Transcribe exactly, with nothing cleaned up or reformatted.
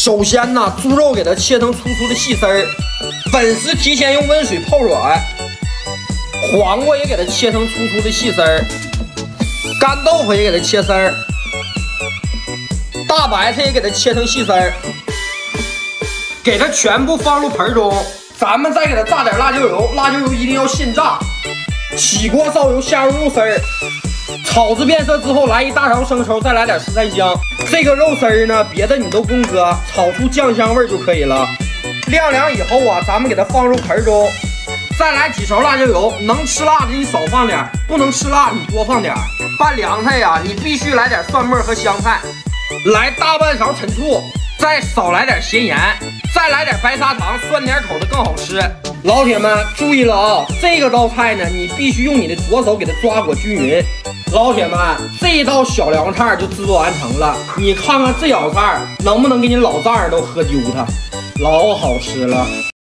首先呢，猪肉给它切成粗粗的细丝儿，粉丝提前用温水泡软，黄瓜也给它切成粗粗的细丝儿，干豆腐也给它切丝儿，大白菜也给它切成细丝儿，给它全部放入盆中。咱们再给它炸点辣椒油，辣椒油一定要现炸。起锅烧油，下入肉丝儿，炒至变色之后，来一大勺生抽，再来点十三香。这个肉丝儿呢，别的你都不用搁，炒出酱香味就可以了。晾凉以后啊，咱们给它放入盆中，再来几勺辣椒油。能吃辣的你少放点，不能吃辣你多放点。拌凉菜呀、啊，你必须来点蒜末和香菜，来大半勺陈醋，再少来点咸盐。再来点白砂糖，酸点口的更好吃。老铁们注意了啊，这个道菜呢，你必须用你的左手给它抓裹均匀。老铁们，这道小凉菜就制作完成了。你看看这小菜能不能给你老丈人都喝丢它，老好吃了。